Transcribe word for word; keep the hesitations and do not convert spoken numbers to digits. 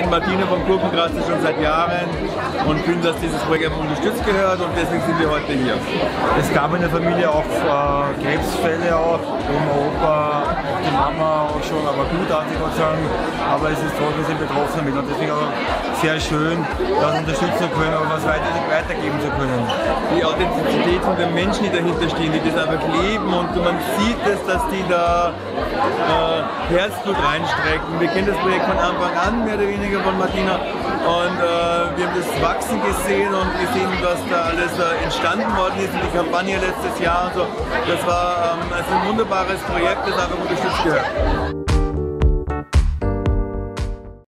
kennen Martina vom Gurkenkratzer schon seit Jahren und fühlen, dass dieses Projekt unterstützt gehört und deswegen sind wir heute hier. Es gab in der Familie auch äh, Krebsfälle, auch Oma, Opa, die Mama auch schon, aber gutartig Gott sei Dank. Aber es ist trotzdem, wir sind betroffen damit und deswegen auch sehr schön, das unterstützen zu können und was weiter, weitergeben zu können. Die Authentizität von den Menschen, die dahinter stehen, die das einfach leben und man sieht es, dass die da äh, Herzblut reinstrecken. Wir kennen das Projekt von Anfang an, mehr oder weniger von Martina, und äh, wir haben das wachsen gesehen und gesehen, was da alles äh, entstanden worden ist, die Kampagne letztes Jahr und so. Das war ähm, also ein wunderbares Projekt, das einfach unterstützt gehört.